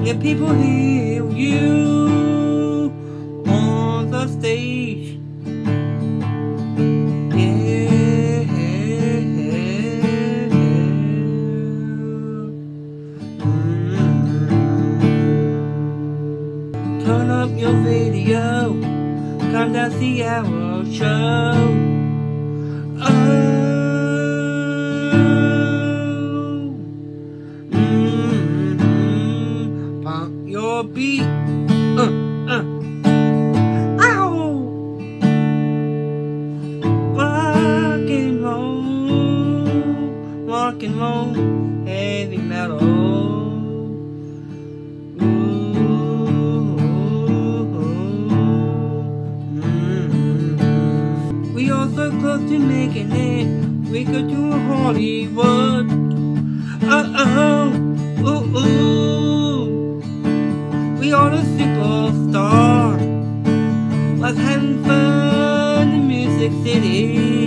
If people hear you on the stage, turn up your video, come down see our show. Pump your beat. Ow! Rock and roll, heavy metal. We are so close to making it. We go to Hollywood. We are the superstar. Let's have fun in Music City.